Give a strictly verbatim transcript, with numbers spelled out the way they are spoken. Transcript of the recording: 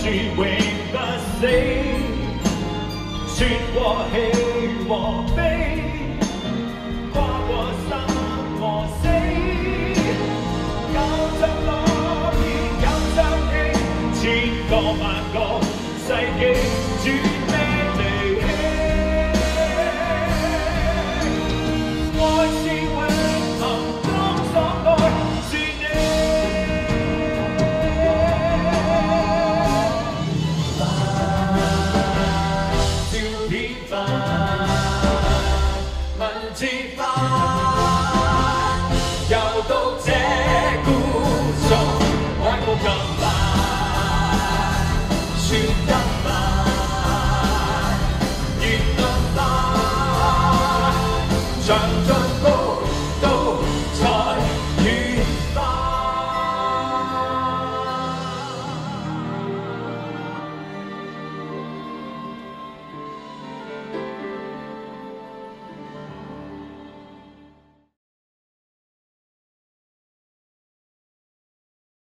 永不死，穿過喜和悲，跨過生和死，有着樂意，有着氣，千個萬個世紀。